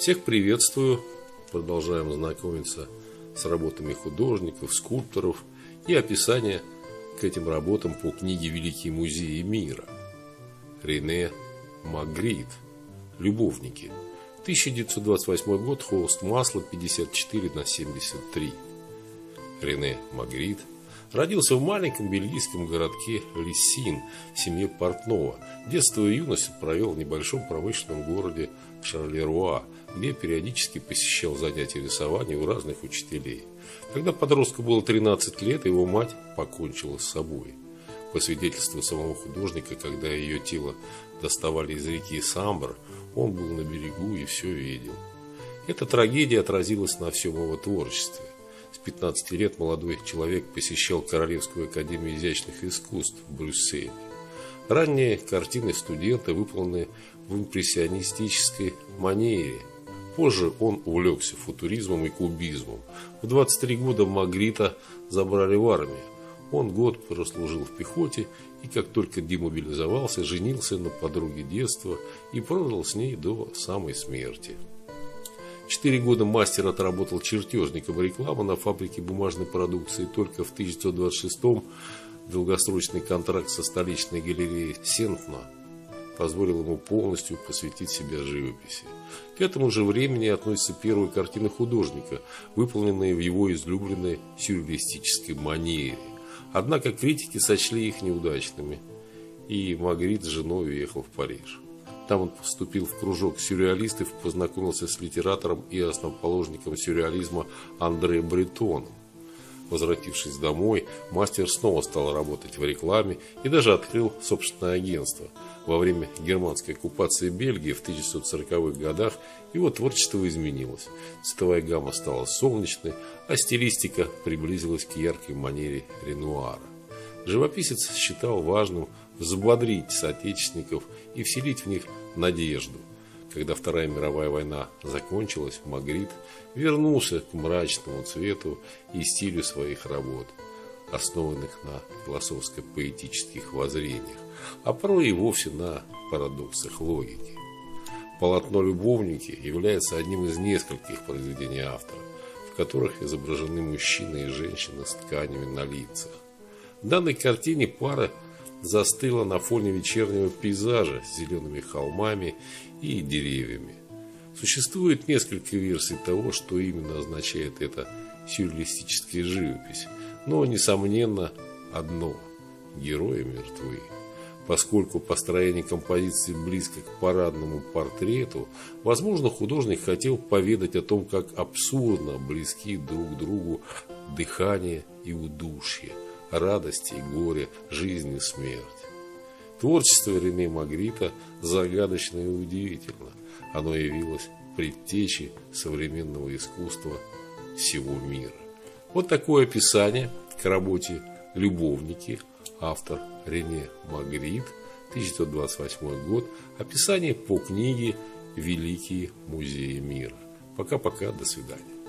Всех приветствую. Продолжаем знакомиться с работами художников, скульпторов и описание к этим работам по книге «Великие музеи мира». Рене Магрит. «Любовники». 1928 год. Холст масла 54/73. Рене Магрит родился в маленьком бельгийском городке Лиссин в семье портного. Детство и юность провел в небольшом промышленном городе Шарлеруа, где периодически посещал занятия рисования у разных учителей. Когда подростку было 13 лет, его мать покончила с собой. По свидетельству самого художника, когда ее тело доставали из реки Самбр, он был на берегу и все видел. Эта трагедия отразилась на всем его творчестве. С 15 лет молодой человек посещал Королевскую академию изящных искусств в Брюсселе. Ранние картины студента выполнены в импрессионистической манере. Позже он увлекся футуризмом и кубизмом. В 23 года Магрита забрали в армию. Он год прослужил в пехоте и, как только демобилизовался, женился на подруге детства и прожил с ней до самой смерти. 4 года мастер отработал чертежником рекламы на фабрике бумажной продукции. Только в 1926-м долгосрочный контракт со столичной галереей Сентна позволил ему полностью посвятить себя живописи. К этому же времени относятся первые картины художника, выполненные в его излюбленной сюрреалистической манере. Однако критики сочли их неудачными, и Магрит с женой уехал в Париж. Там он поступил в кружок сюрреалистов, познакомился с литератором и основоположником сюрреализма Андре Бретоном. Возвратившись домой, мастер снова стал работать в рекламе и даже открыл собственное агентство. Во время германской оккупации Бельгии в 1940-х годах его творчество изменилось. Цветовая гамма стала солнечной, а стилистика приблизилась к яркой манере Ренуара. Живописец считал важным взбодрить соотечественников и вселить в них надежду. Когда Вторая мировая война закончилась, Магрит вернулся к мрачному цвету и стилю своих работ, основанных на философско-поэтических воззрениях, а порой и вовсе на парадоксах логики. Полотно «Любовники» является одним из нескольких произведений автора, в которых изображены мужчины и женщины с тканями на лицах. В данной картине пара застыла на фоне вечернего пейзажа с зелеными холмами и деревьями. Существует несколько версий того, что именно означает эта сюрреалистическая живопись, но, несомненно, одно – герои мертвы. Поскольку построение композиции близко к парадному портрету, возможно, художник хотел поведать о том, как абсурдно близки друг к другу дыхание и удушье, радость и горе, жизнь и смерть. Творчество Рене Магрита загадочно и удивительно. Оно явилось предтечей современного искусства всего мира. Вот такое описание к работе «Любовники». Автор Рене Магрит, 1928 год. Описание по книге «Великие музеи мира». Пока-пока, до свидания.